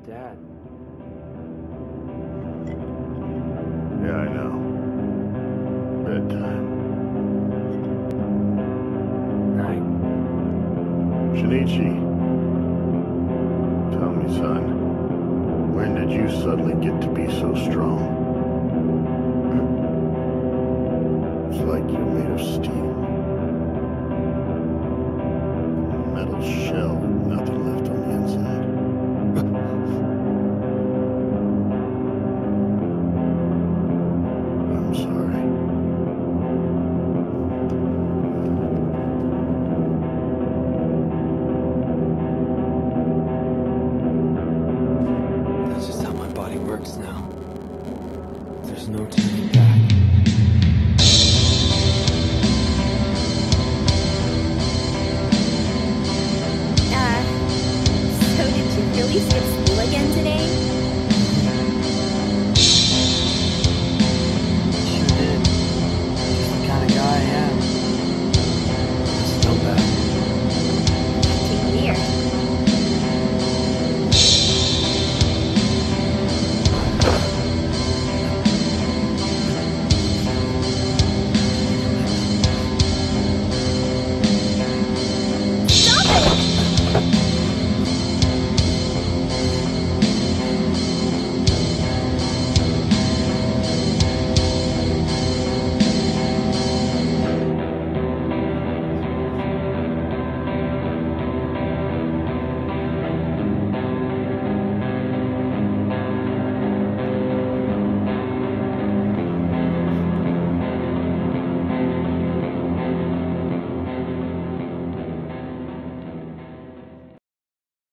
Dad. Yeah, I know. Bedtime. Night. Shinichi, tell me, son, when did you suddenly get to be so strong? It's like you're made of steel. Metal shell, nothing left on the inside. I'm sorry. That's just how my body works now. There's no turning back. So did you really skip